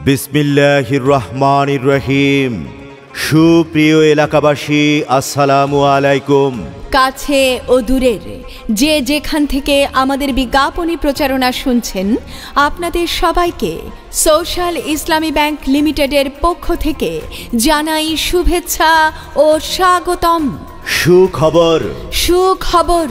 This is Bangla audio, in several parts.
বিসমিল্লাহির রহমানির রহিম। সুপ্রিয় এলাকাবাসী, আসসালামু আলাইকুম। কাছে ও দূরের যে যেখান থেকে আমাদের বিজ্ঞাপনী প্রচারণা শুনছেন, আপনাদের সবাইকে সোশ্যাল ইসলামী ব্যাংক লিমিটেডের পক্ষ থেকে জানাই শুভেচ্ছা ও স্বাগতম। সুখবর, সুখবর,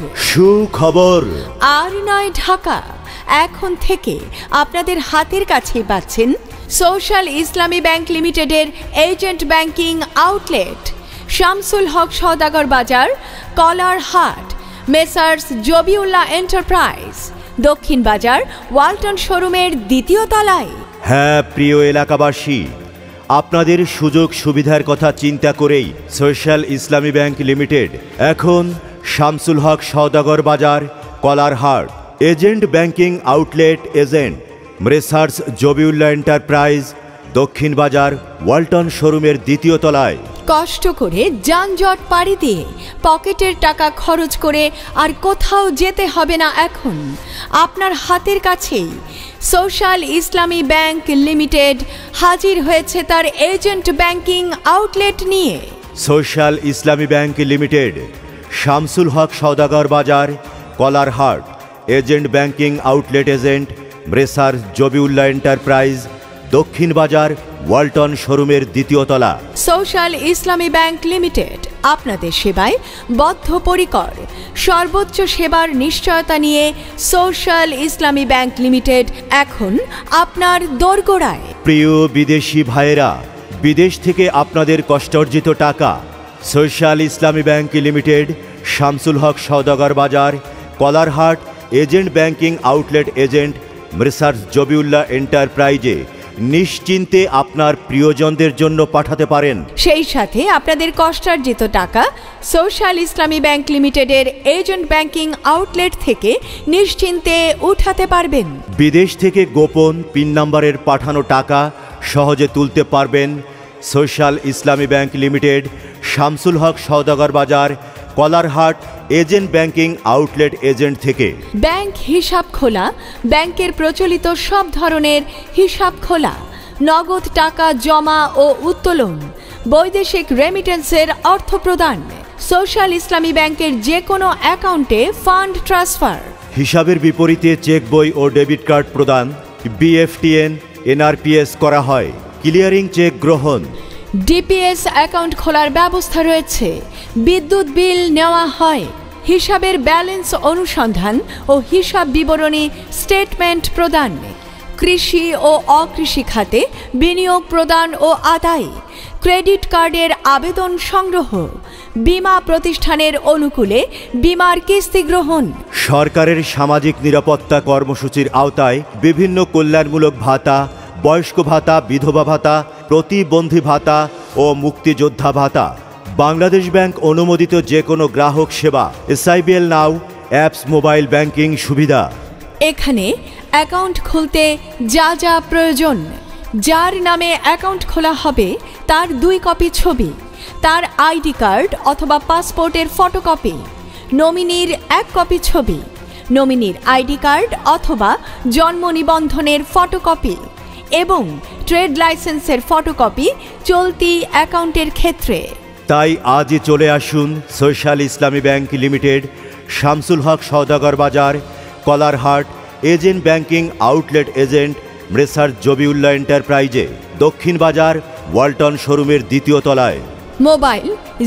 সুখবর। আর নয় ঢাকা, এখন থেকে আপনাদের হাতের কাছেই পাচ্ছেন সোশ্যাল ইসলামী ব্যাংক লিমিটেডের agent banking outlet Shamsul Haque Saudagar Bazar, Kalar হাট, messrs Jabiullah enterprise, Dakshin Bazar, Walton শোরুমের দ্বিতীয় তলায়। হ্যাঁ প্রিয় এলাকাবাসী, আপনাদের সুযোগ সুবিধার কথা চিন্তা করেই সোশ্যাল ইসলামী ব্যাংক লিমিটেড এখন Shamsul Haque Saudagar Bazar, Kalar Hat agent banking outlet agent messrs Jabiullah enterprise, Dakshin Bazar, Walton শোরুমের দ্বিতীয় তলায়। কষ্ট করে যানজট পাড়ি দিয়ে পকেটের টাকা খরচ করে আর কোথাও যেতে হবে না। এখন আপনার হাতের কাছেই সোশ্যাল ইসলামী ব্যাংক লিমিটেড হাজির হয়েছে তার এজেন্ট ব্যাংকিং আউটলেট নিয়ে। Social Islami bank limited Shamsul Haque Saudagar Bazar, Kalar Hat agent banking outlet agent messrs Jabiullah enterprise, Dakshin Bazar, Walton শোরুমের দ্বিতীয় তলা। সোশ্যাল ইসলামী ব্যাংক লিমিটেড আপনাদের সেবায় বদ্ধপরিকর। সর্বোচ্চ সেবার নিশ্চয়তা নিয়ে সোশ্যাল ইসলামী ব্যাংক লিমিটেড এখন আপনার দোরগোড়ায়। প্রিয় বিদেশি ভাইয়েরা, বিদেশ থেকে আপনাদের কষ্টার্জিত টাকা social Islami bank limited Shamsul Haque Saudagar Bazar, Kalar Hat agent banking outlet agent messrs Jabiullah এন্টারপ্রাইজে নিশ্চিন্তে আপনার প্রিয়জনদের জন্য পাঠাতে পারেন। সেই সাথে আপনাদের কষ্টার্জিত টাকা সোশ্যাল ইসলামী ব্যাংক লিমিটেডের এজেন্ট ব্যাংকিং আউটলেট থেকে নিশ্চিন্তে উঠাতে পারবেন। বিদেশ থেকে গোপন পিন নাম্বারের পাঠানো টাকা সহজে তুলতে পারবেন social Islami bank limited Shamsul Haque Saudagar Bazar, Kalar Hat agent banking outlet agent থেকে। ব্যাংক হিসাব খোলা, ব্যাংকের প্রচলিত সব ধরনের হিসাব খোলা, নগদ টাকা জমা ও উত্তোলন, বৈদেশিক রেমিটেন্সের অর্থ প্রদান, সোশ্যাল ইসলামী ব্যাংকের যে কোনো অ্যাকাউন্টে ফান্ড ট্রান্সফার, হিসাবের বিপরীতে চেক বই ও ডেবিট কার্ড প্রদান, বিএফটিএন এনআরপিএস করা হয়, ক্লিয়ারিং চেক গ্রহণ, ডিপিএস অ্যাকাউন্ট খোলার ব্যবস্থা রয়েছে, বিদ্যুৎ বিল নেওয়া হয়, হিসাবের ব্যালেন্স অনুসন্ধান ও হিসাব বিবরণী স্টেটমেন্ট প্রদান, কৃষি ও অকৃষি খাতে বিনিয়োগ প্রদান ও আদায়, ক্রেডিট কার্ডের আবেদন সংগ্রহ, বীমা প্রতিষ্ঠানের অনুকূলে বীমার কিস্তি গ্রহণ, সরকারের সামাজিক নিরাপত্তা কর্মসূচির আওতায় বিভিন্ন কল্যাণমূলক ভাতা, বয়স্ক ভাতা, বিধবা ভাতা, প্রতিবন্ধী ভাতা ও মুক্তিযোদ্ধা ভাতা, বাংলাদেশ ব্যাংক অনুমোদিত যে কোনো গ্রাহক সেবা, SIBL now apps, mobile banking সুবিধা। এখানে অ্যাকাউন্ট খুলতে যা যা প্রয়োজন: যার নামে অ্যাকাউন্ট খোলা হবে তার 2 কপি ছবি, তার আইডি কার্ড অথবা পাসপোর্টের ফটোকপি, নমিনির 1 কপি ছবি, নমিনির আইডি কার্ড অথবা জন্ম নিবন্ধনের ফটোকপি এবং ট্রেড লাইসেন্সের ফটোকপি চলতি অ্যাকাউন্টের ক্ষেত্রে। তাই আজই চলে আসুন social Islami bank limited Shamsul Haque Saudagar Bazar, Kalar Hat agent banking outlet agent messrs Jabiullah এন্টারপ্রাইজে, দক্ষিণ বাজার, ওয়ালটন শোরুমের দ্বিতীয় তলায়। Mobile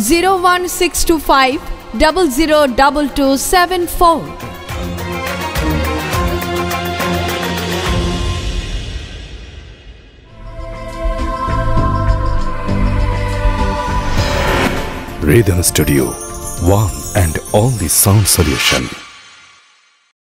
01625 002274। Rhythm Studio, one and only sound solution.